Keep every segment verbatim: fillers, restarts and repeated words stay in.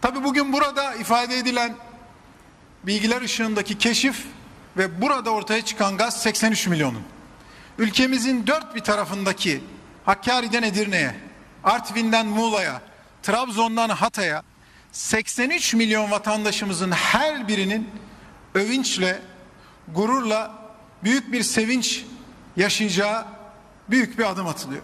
Tabi bugün burada ifade edilen bilgiler ışığındaki keşif ve burada ortaya çıkan gaz seksen üç milyonun. Ülkemizin dört bir tarafındaki Hakkari'den Edirne'ye, Artvin'den Muğla'ya, Trabzon'dan Hatay'a seksen üç milyon vatandaşımızın her birinin övünçle, gururla büyük bir sevinç yaşayacağı büyük bir adım atılıyor.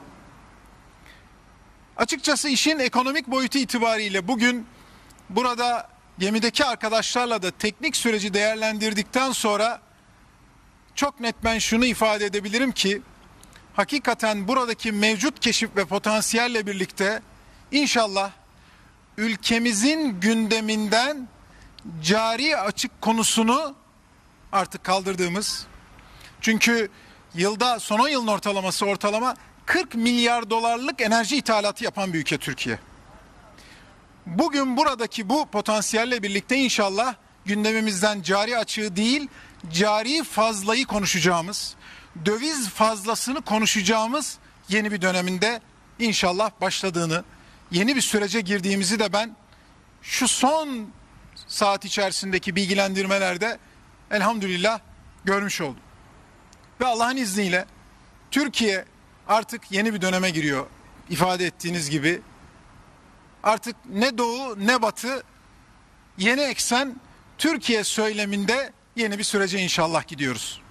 Açıkçası işin ekonomik boyutu itibariyle bugün burada gemideki arkadaşlarla da teknik süreci değerlendirdikten sonra çok net ben şunu ifade edebilirim ki hakikaten buradaki mevcut keşif ve potansiyelle birlikte inşallah ülkemizin gündeminden cari açık konusunu artık kaldırdığımız, çünkü yılda son on yılın ortalaması ortalama kırk milyar dolarlık enerji ithalatı yapan bir ülke Türkiye. Bugün buradaki bu potansiyelle birlikte inşallah gündemimizden cari açığı değil, cari fazlayı konuşacağımız, döviz fazlasını konuşacağımız yeni bir döneminde inşallah başladığını, yeni bir sürece girdiğimizi de ben şu son saat içerisindeki bilgilendirmelerde elhamdülillah görmüş oldum. Ve Allah'ın izniyle Türkiye artık yeni bir döneme giriyor. İfade ettiğiniz gibi artık ne doğu ne batı, yeni eksen Türkiye söyleminde yeni bir sürece inşallah gidiyoruz.